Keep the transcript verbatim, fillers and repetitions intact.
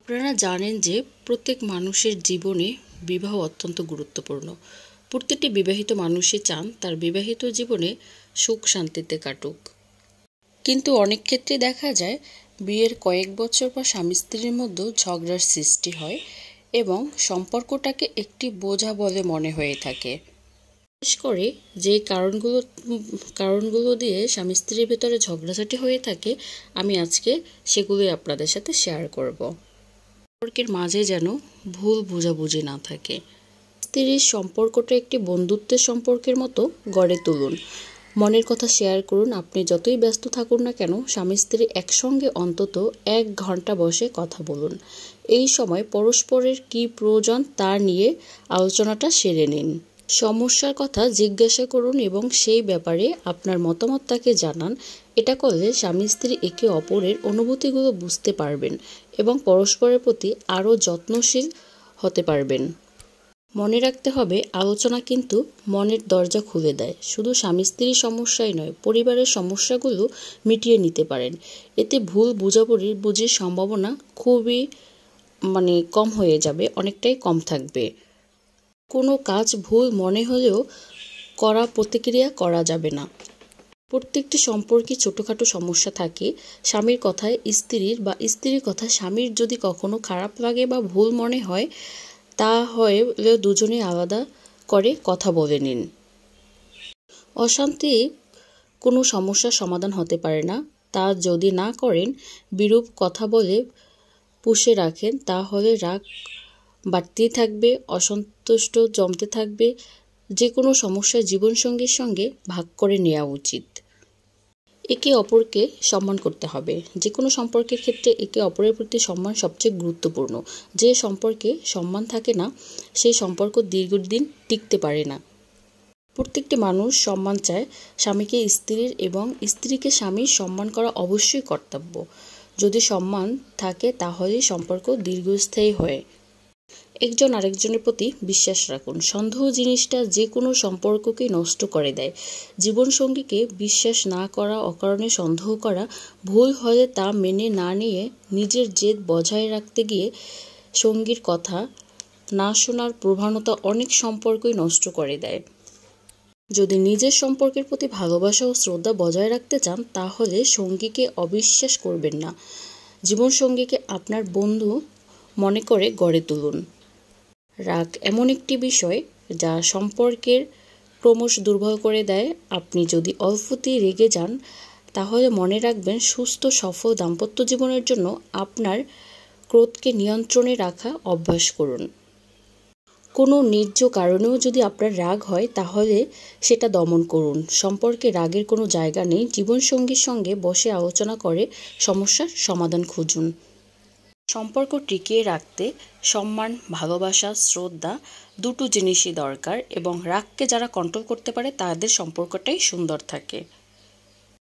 আপনারা জানেন যে প্রত্যেক মানুষের জীবনে বিবাহ অত্যন্ত গুরুত্বপূর্ণ। প্রত্যেকটি বিবাহিত মানুষই চান তার বিবাহিত জীবনে সুখ শান্তিতে কাটুক। কিন্তু অনেক ক্ষেত্রে দেখা যায় বিয়ের কয়েক বছর পর স্বামী স্ত্রীর মধ্যে ঝগড়ার সৃষ্টি হয় এবং সম্পর্কটাকে একটি বোঝা বলে মনে হয়ে থাকে। বিশেষ করে যে কারণগুলো কারণগুলো দিয়ে স্বামী স্ত্রীর ভেতরে ঝগড়াঝাটি হয়ে থাকে, আমি আজকে সেগুলোই আপনাদের সাথে শেয়ার করব। সম্পর্কের মাঝে যেন ভুল বোঝাবুঝি না থাকে। স্ত্রীর সম্পর্কটা একটি বন্ধুত্বের সম্পর্কের মতো গড়ে তুলুন। মনের কথা শেয়ার করুন। আপনি যতই ব্যস্ত থাকুন না কেন, স্বামী স্ত্রী একসঙ্গে অন্তত এক ঘন্টা বসে কথা বলুন। এই সময় পরস্পরের কী প্রয়োজন তা নিয়ে আলোচনাটা সেরে নিন। সমস্যার কথা জিজ্ঞাসা করুন এবং সেই ব্যাপারে আপনার মতামত তাকে জানান। এটা করলে স্বামী স্ত্রী একে অপরের অনুভূতিগুলো বুঝতে পারবেন এবং পরস্পরের প্রতি আরও যত্নশীল হতে পারবেন। মনে রাখতে হবে, আলোচনা কিন্তু মনের দরজা খুলে দেয়। শুধু স্বামী স্ত্রীর সমস্যাই নয়, পরিবারের সমস্যাগুলো মিটিয়ে নিতে পারেন। এতে ভুল বোঝাবুঝি বুঝির সম্ভাবনা খুবই মানে কম হয়ে যাবে, অনেকটাই কম থাকবে। কোনো কাজ ভুল মনে হলেও করা প্রতিক্রিয়া করা যাবে না। প্রত্যেকটি সম্পর্কে ছোটোখাটো সমস্যা থাকে। স্বামীর কথায় স্ত্রীর বা স্ত্রীর কথা স্বামীর যদি কখনো খারাপ লাগে বা ভুল মনে হয়, তা হলে দুজনে আলাদা করে কথা বলে নিন। অশান্তি কোনো সমস্যার সমাধান হতে পারে না। তা যদি না করেন, বিরূপ কথা বলে পুষে রাখেন, তাহলে রাগ বাড়তেই থাকবে, অসন্তুষ্ট জমতে থাকবে। যে কোনো সমস্যা জীবনসঙ্গীর সঙ্গে ভাগ করে নেওয়া উচিত। একে অপরকে সম্মান করতে হবে। যে কোনো সম্পর্কের ক্ষেত্রে একে অপরের প্রতি সম্মান সবচেয়ে গুরুত্বপূর্ণ। যে সম্পর্কে সম্মান থাকে না, সেই সম্পর্ক দীর্ঘদিন টিকতে পারে না। প্রত্যেকটি মানুষ সম্মান চায়। স্বামীকে স্ত্রীর এবং স্ত্রীকে স্বামীর সম্মান করা অবশ্যই কর্তব্য। যদি সম্মান থাকে তাহলেই সম্পর্ক দীর্ঘস্থায়ী হয়। একজন আরেকজনের প্রতি বিশ্বাস রাখুন। সন্দেহ জিনিসটা যে কোনো সম্পর্ককে নষ্ট করে দেয়। জীবনসঙ্গীকে বিশ্বাস না করা, অকারণে সন্দেহ করা, ভুল হলে তা মেনে না নিয়ে নিজের জেদ বজায় রাখতে গিয়ে সঙ্গীর কথা না শোনার প্রবণতা অনেক সম্পর্কই নষ্ট করে দেয়। যদি নিজের সম্পর্কের প্রতি ভালোবাসা ও শ্রদ্ধা বজায় রাখতে চান, তাহলে সঙ্গীকে অবিশ্বাস করবেন না। জীবনসঙ্গীকে আপনার বন্ধু মনে করে গড়ে তুলুন। রাগ এমন একটি বিষয় যা সম্পর্কের ক্রমশ দুর্বল করে দেয়। আপনি যদি অল্পতেই রেগে যান, তাহলে মনে রাখবেন, সুস্থ সফল দাম্পত্য জীবনের জন্য আপনার ক্রোধকে নিয়ন্ত্রণে রাখা অভ্যাস করুন। কোনো ন্যায্য কারণেও যদি আপনার রাগ হয়, তাহলে সেটা দমন করুন। সম্পর্কে রাগের কোনো জায়গা নেই। জীবনসঙ্গীর সঙ্গে বসে আলোচনা করে সমস্যার সমাধান খুঁজুন। সম্পর্ক টিকিয়ে রাখতে সম্মান, ভালোবাসা, শ্রদ্ধা দুটো জিনিসই দরকার এবং রাগকে যারা কন্ট্রোল করতে পারে তাদের সম্পর্কটাই সুন্দর থাকে।